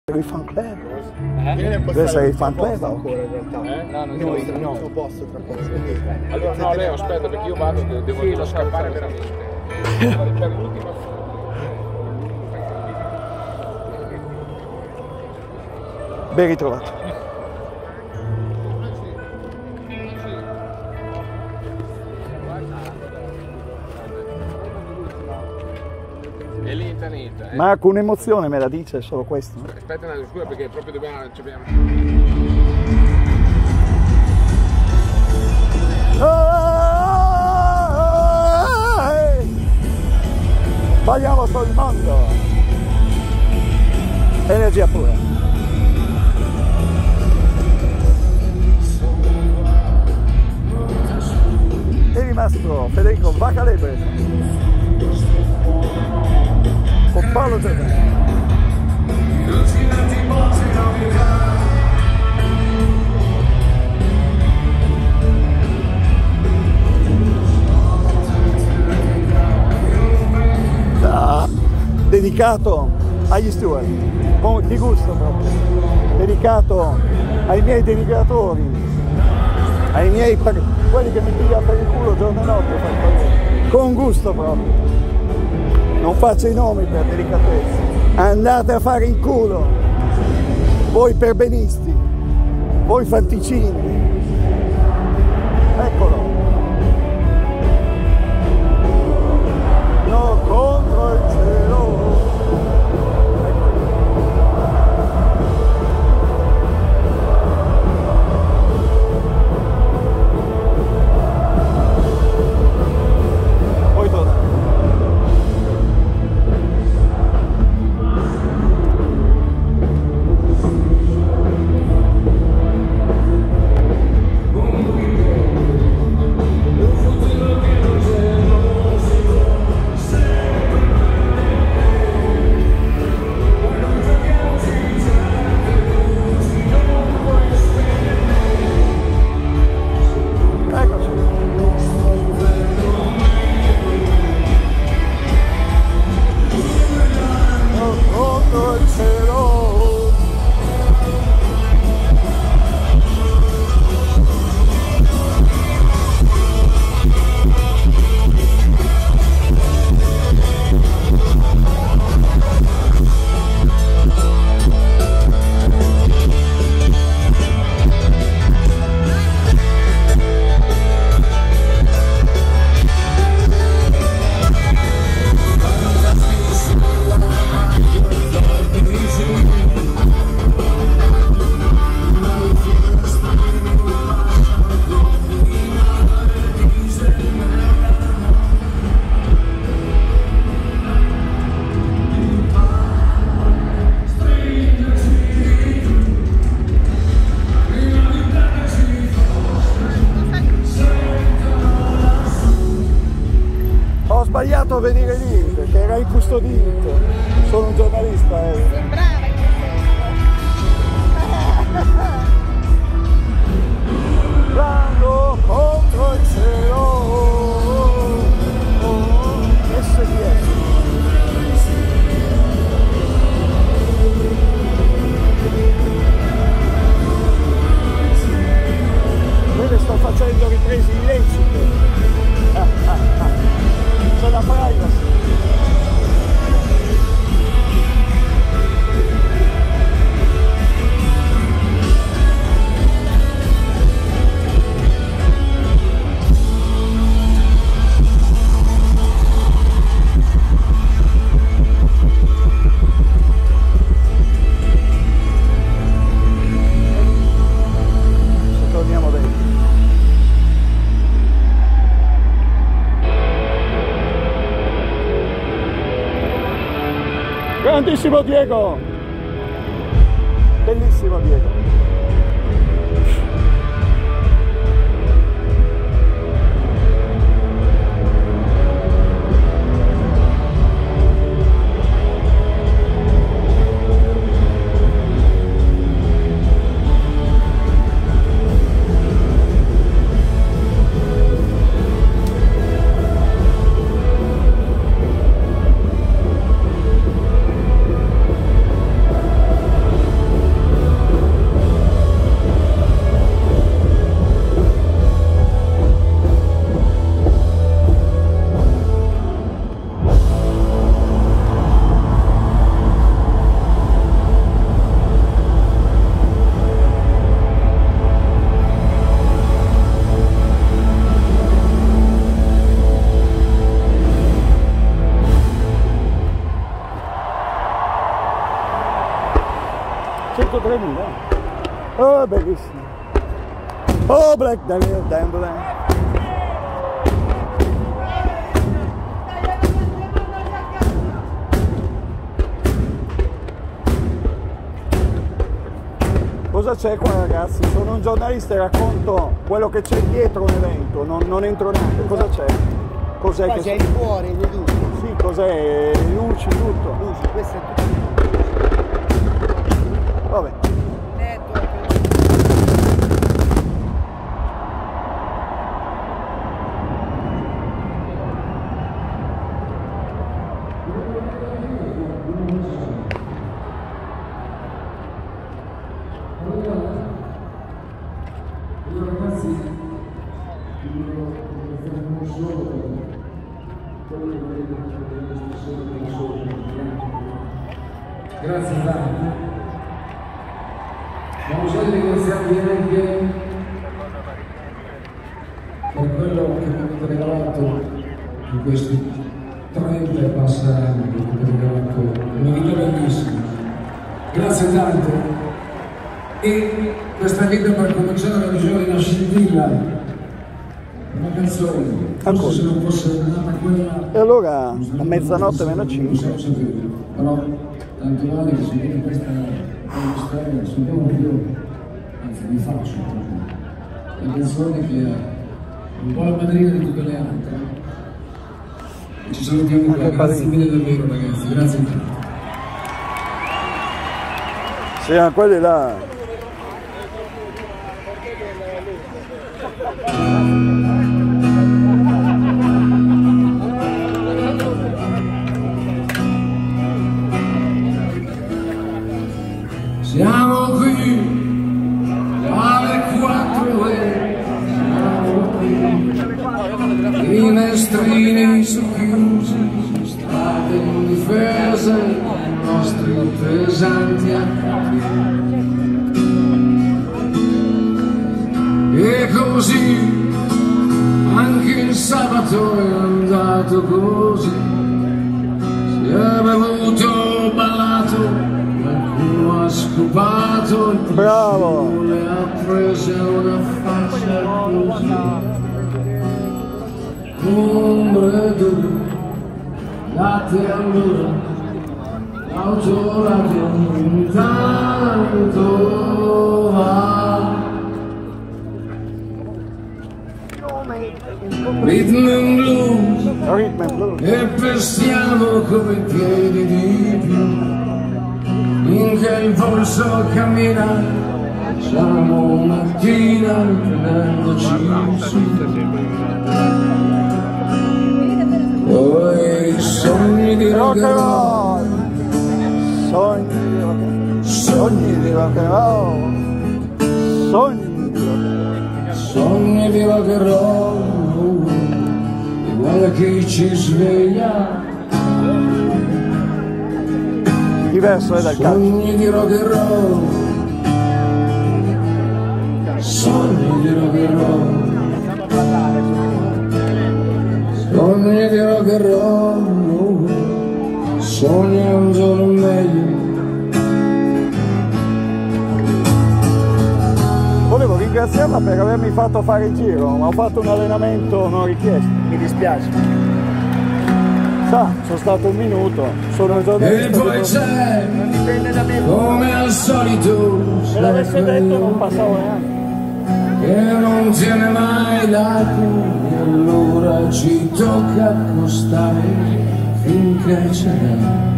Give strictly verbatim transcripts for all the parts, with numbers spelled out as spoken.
Il fan club? Eh? Deve essere il fan club ancora in realtà. Eh? No, non Noi, no. no. Non posso tra poco. Allora no, Leo, aspetta perché io vado, devo Sì, devo scappare veramente. Per l'ultima. Ben ritrovato. È lenta lenta. Eh. Ma con un'emozione me la dice solo questo. Aspetta un attimo, scusa perché proprio dobbiamo. Abbiamo... Balliamo sul mondo. Energia pura. È rimasto Federico Vacalebre con Paolo Giordano. Ah, dedicato agli steward, con, di gusto proprio, dedicato ai miei denigratori, ai miei, quelli che mi pigliano per il culo giorno e notte, con gusto proprio, non faccio i nomi per delicatezza, andate a fare in culo, voi perbenisti, voi fanticini, eccolo. No, contro il cielo. Poi torna. Ho sbagliato a venire lì perché era incustodito, sono un giornalista. Eh. Sembrava Volando contro il cielo, oh, S D S. Quelle sto facendo riprese illecite. Ah, ah, ah. C'è la privacy. Se torniamo dentro. Grandissimo Diego! Bellissimo Diego! centotremila. Oh, bellissimo. Oh, Black Daniel Dandelion. Cosa c'è qua, ragazzi? Sono un giornalista e racconto quello che c'è dietro un evento, non, non entro neanche. Cosa c'è? Cos'è qua che c'è il cuore, il veduto. Sì, cos'è? Luci, tutto. Luci, questo è tutto. Vabbè. Grazie tanto. Ma bisogna ringraziarvi anche per quello che mi avete regalato in questi trenta e passa anni, che mi avete regalato una vita bellissima. Grazie tanto. E questa vita per cominciare la visione di una scintilla, una canzone, forse se non fosse nata quella. E allora a mezzanotte meno cinque. Però tanto vale che se viene questa storia, sentiamo più, anzi vi faccio la canzone che è un po' la madrina di tutte le altre. E ci salutiamo qua, grazie mille davvero ragazzi, grazie tanto. Sì, ma quelli là. Siamo qui alle quattro e siamo qui, i finestrini socchiusi, strade indifese, i nostri pesanti accatti. E così anche il sabato è andato così, si è bevuto, ballato, qualcuno ha scopato il Bravo! le ha prese una fascia così, ombre dure, latte allora, l'autoradio intanto va. Rhythm and blues, Rhythm and blues. e pestiamo come i piedi di più, finché il polso cammina, siamo mattina tenendoci su. Poi i sogni di rock and roll, Sogni di rock and roll. Sogni di rock and roll. Sogni di rock and roll. sogni di rock and roll, e guarda chi ci sveglia. Diverso è dal calcio. Sogni di rock and roll, sogni di rock and roll, sogni di rock and roll, sogna un giorno meglio. Volevo ringraziarla per avermi fatto fare il giro, ma ho fatto un allenamento non richiesto. Mi dispiace. Sa, sono stato un minuto, sono un E giornalista. poi c'è, Non dipende da me. come al solito, Se l'avesse detto non passavo neanche. che non tiene mai l'acqua, e allora ci tocca accostare finché ce n'è.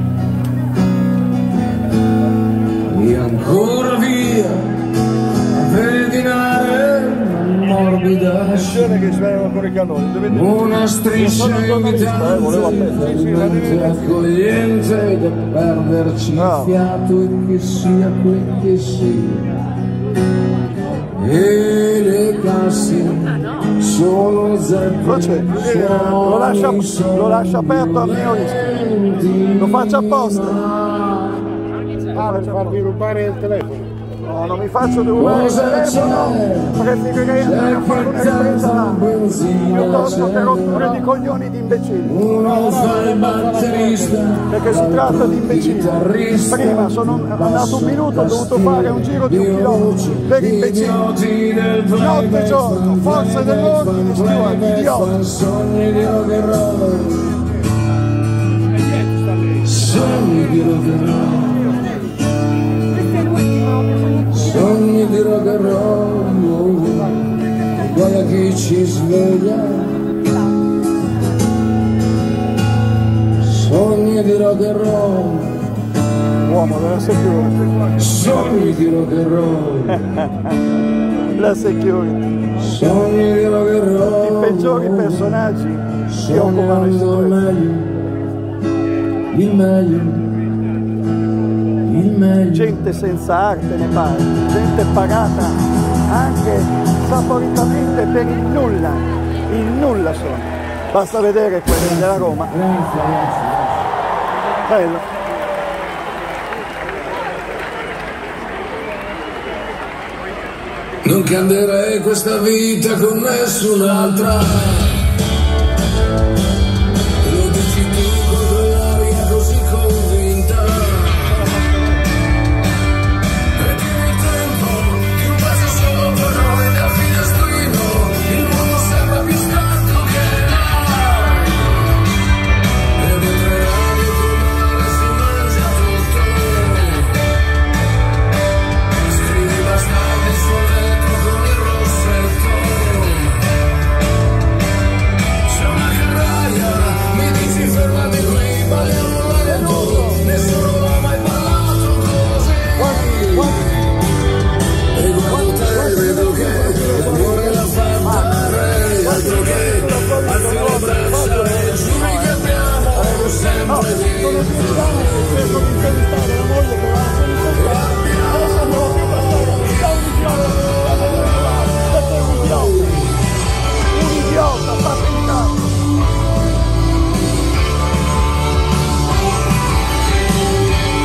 E ancora via a pedinare una morbida Attenzione che svegliano ancora i cannoni. Dovete... una striscia giornalista, eh, volevo invitante, appena- sì, sì, la devi- talmente accogliente da perderci No. il fiato, e che sia quel che sia. E le casse sono Croce, zeppe, lo lascia, lo lascia aperto a mio rischio. Lo faccio apposta. Ah, per farvi rubare il telefono. No, non mi faccio devorare il telefono, preferirei andare a fare una ripresa là, piuttosto che rotture di coglioni di imbecilli. Perché si tratta di imbecilli. Prima sono andato un minuto, ho dovuto fare un giro di un chilometro per imbecilli. Notte e giorno, forze dell'ordine, steward, idiota. Sogni di rock and roll, sogni di rock and roll, sogni di rock and roll, guarda chi ci sveglia, sogni di rock and roll, Uomo della security. sogni di rock and roll, La security. sogni di rock and roll, I peggiori personaggi si occupano di sognando il questo. meglio, il meglio, il meglio. Gente senza arte ne parla, gente pagata anche saporitamente per il nulla, il nulla sono. Basta vedere quelli della Roma. Grazie, grazie. Bello. Non cambierei questa vita con nessun'altra.